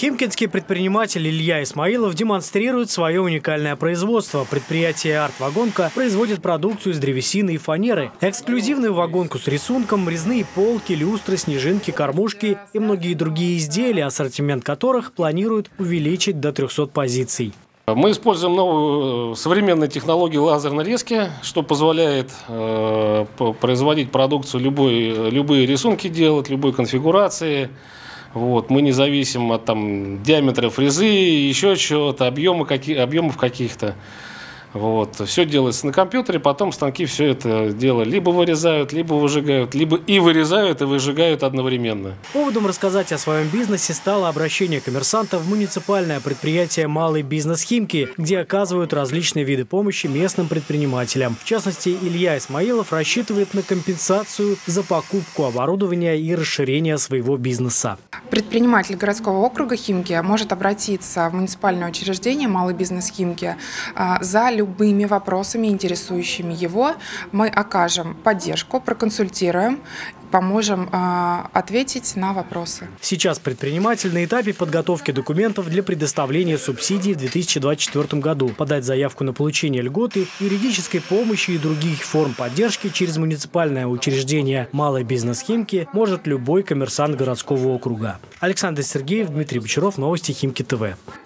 Химкинский предприниматель Илья Исмаилов демонстрирует свое уникальное производство. Предприятие «Арт-вагонка» производит продукцию из древесины и фанеры. Эксклюзивную вагонку с рисунком, резные полки, люстры, снежинки, кормушки и многие другие изделия, ассортимент которых планируют увеличить до 300 позиций. Мы используем новую современную технологию лазерной резки, что позволяет производить продукцию, любые рисунки делать, любой конфигурации. Мы не зависим от диаметра фрезы, еще чего-то, объемов каких-то. Все делается на компьютере, потом станки все это дело либо вырезают, либо выжигают, либо и вырезают, и выжигают одновременно. Поводом рассказать о своем бизнесе стало обращение коммерсантов в муниципальное предприятие «Малый бизнес Химки», где оказывают различные виды помощи местным предпринимателям. В частности, Илья Исмаилов рассчитывает на компенсацию за покупку оборудования и расширение своего бизнеса. Предприниматель городского округа Химки может обратиться в муниципальное учреждение «Малый бизнес Химки» за любыми вопросами, интересующими его. Мы окажем поддержку, проконсультируем, поможем ответить на вопросы. Сейчас предприниматель на этапе подготовки документов для предоставления субсидий в 2024 году. Подать заявку на получение льготы, юридической помощи и других форм поддержки через муниципальное учреждение «Малый бизнес Химки» может любой коммерсант городского округа. Александр Сергеев, Дмитрий Бочаров, новости Химки ТВ.